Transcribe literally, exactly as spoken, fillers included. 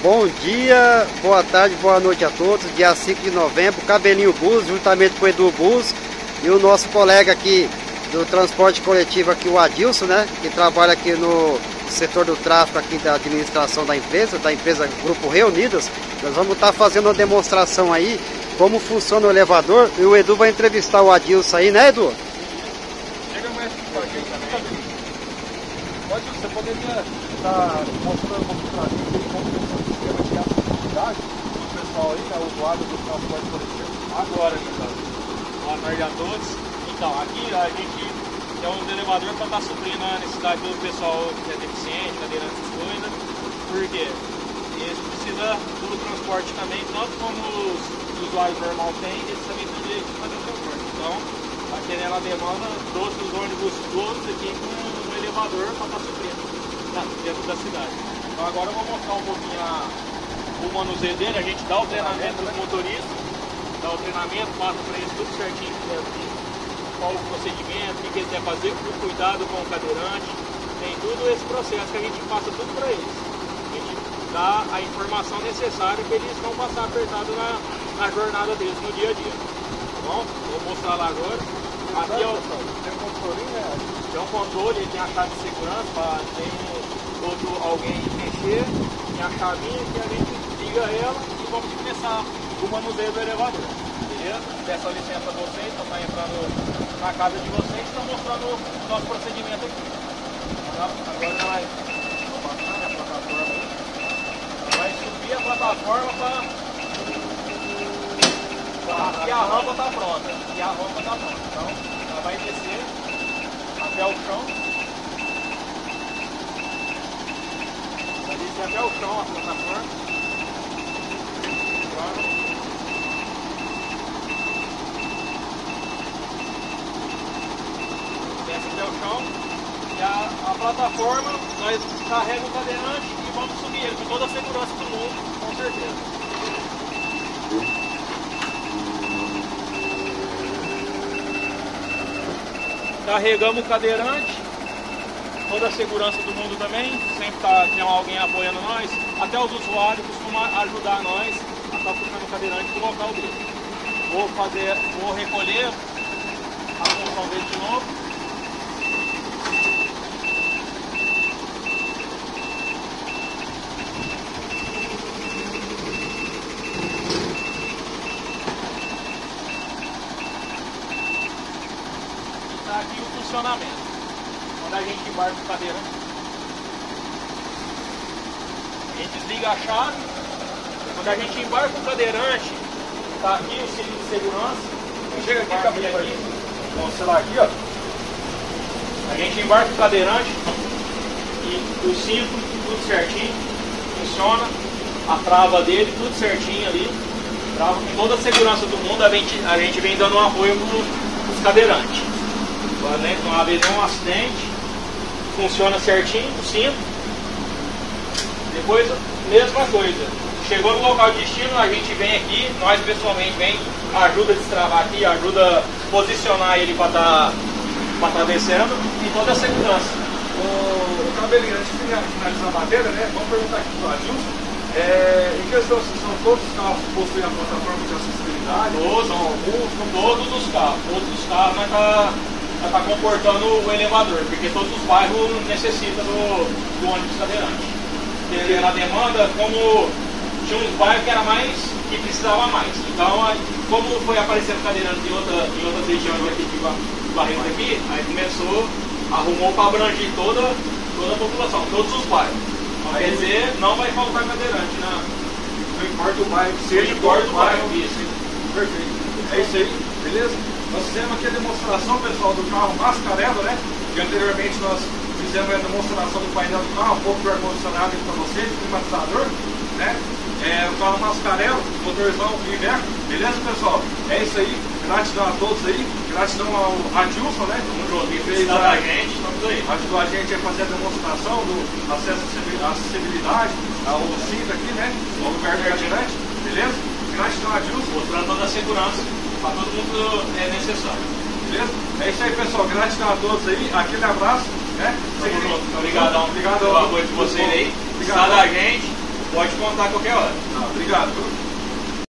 Bom dia, boa tarde, boa noite a todos. Dia cinco de novembro, Cabelinho Bus, juntamente com o Edu Bus e o nosso colega aqui do transporte coletivo aqui, o Adilson, né? Que trabalha aqui no setor do tráfego aqui da administração da empresa, da empresa Grupo Reunidas. Nós vamos estar fazendo uma demonstração aí, como funciona o elevador, e o Edu vai entrevistar o Adilson aí, né, Edu? Chega mais com a gente também. Pode, você poderia estar mostrando um pouquinho para a gente como funciona o sistema de acessibilidade do pessoal aí, né, o usuário do transporte coletivo? Agora, pessoal. Boa tarde a todos. Então, aqui a gente é um elevador para estar suprindo a necessidade do pessoal que é deficiente, cadeirante, essas coisas. Por quê? Eles precisam do transporte também, tanto como os usuários normais têm, eles também têm direito de fazer o transporte. Então, atendendo a demanda, trouxe os ônibus todos aqui com um elevador para estar suprindo tá, dentro da cidade. Então agora eu vou mostrar um pouquinho a, o manuseio dele, a gente dá o treinamento dos motoristas, dá o treinamento, passa para eles tudo certinho aqui, qual o procedimento, o que, que eles devem fazer, o cuidado com o cadeirante, tem tudo esse processo que a gente passa tudo para eles. A gente dá a informação necessária para eles não passar apertado na, na jornada deles no dia a dia. Tá bom? Vou mostrar lá agora. Aqui é o, tem um controle, né? tem um controle, ele tem a chave de segurança para tem todo alguém mexer, tem a chavinha que a gente liga ela e vamos começar o manuseio do elevador. Beleza? Peço licença a vocês, para estar entrando na casa de vocês e estou mostrando o nosso procedimento aqui. Agora ela vai passar a plataforma aí. Ela vai subir a plataforma para. Aqui a rampa está pronta. Aqui a rampa está pronta. Então ela vai descer até o chão. Vai descer até o chão a plataforma. Agora. Desce até o chão. E a, a plataforma, nós carregamos o cadeirante e vamos subir ele com toda a segurança do mundo, com certeza. Carregamos o cadeirante, toda a segurança do mundo também, sempre tá, tem alguém apoiando nós, até os usuários costumam ajudar nós a estar puxando o cadeirante para o local dele. Vou fazer, vou recolher a função dele de novo. Aqui o funcionamento. Quando a gente embarca o cadeirante, a gente desliga a chave. Quando a gente embarca o cadeirante, está aqui o cinto de segurança. Chega aqui, cabelo aqui. Vamos mostrar aqui, ó. A gente embarca o cadeirante e o cinto, tudo certinho, funciona. A trava dele, tudo certinho ali. Trava com toda a segurança do mundo. A gente, a gente vem dando um apoio para os cadeirantes. Não há nenhum acidente, funciona certinho o cinto. Depois, mesma coisa, chegou no local de destino, a gente vem aqui, nós pessoalmente vem, ajuda a destravar aqui, ajuda a posicionar ele para estar tá, tá descendo e toda a segurança. O, o cabelinho, antes de finalizar a matéria, né, vamos perguntar aqui para o Adilson. É, em questão, são todos os carros que possuem a plataforma de acessibilidade? Todos, são alguns, não todos os carros, todos os carros, mas tá está comportando o elevador, porque todos os bairros necessitam do, do ônibus cadeirante. Porque na demanda, como tinha uns bairros que era mais, que precisava mais. Então, como foi aparecendo cadeirante em, outra, em outras regiões aqui de Barretos aqui, aí começou, arrumou para abranger toda, toda a população, todos os bairros. Quer dizer, não vai faltar cadeirante, né? Não importa o bairro, seja importa o bairro, isso. Perfeito. É isso aí, beleza? Nós fizemos aqui a demonstração, pessoal, do carro Mascarello, né? Que anteriormente nós fizemos a demonstração do painel do carro, um pouco de ar-condicionado para vocês, climatizador, né? É, o carro Mascarello, motorzão Iveco, beleza, pessoal? É isso aí, gratidão a todos aí, gratidão ao Adilson, né? Que fez a, a gente, estamos aí. Ajudou a gente a fazer a demonstração do acesso à acessibilidade, ao cinto aqui, né? Ao lugar do cadeirante, beleza? Gratidão a Adilson. Mostrando toda a segurança. Para todo mundo é necessário. Beleza? É isso aí, pessoal. Gratidão a todos aí. Aquele abraço. Né? Obrigadão. Obrigado pelo apoio de vocês aí. Obrigado a gente. Pode contar a qualquer hora. Tá, obrigado.